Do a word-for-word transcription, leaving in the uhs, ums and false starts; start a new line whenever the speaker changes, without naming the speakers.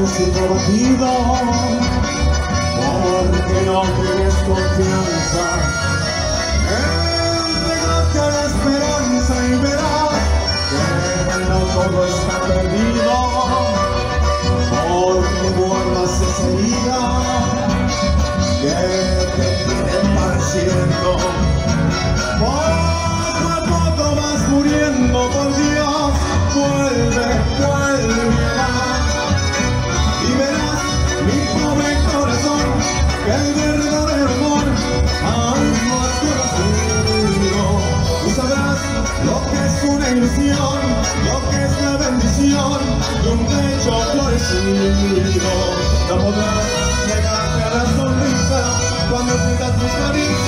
corazoncito batido, porque no tienes confianza. Entrégate a la esperanza y verás que no todo está perdido, porque guardas esa herida que te tiene pareciendo. Poco a poco vas muriendo, por Dios, vuelve, vuelve a y verás, mi pobre corazón, que el verdadero amor algo has conocido. Y sabrás lo que es una ilusión, lo que es la bendición de un pecho florecido. No podrás negarte a la sonrisa cuando sientas mis caricias.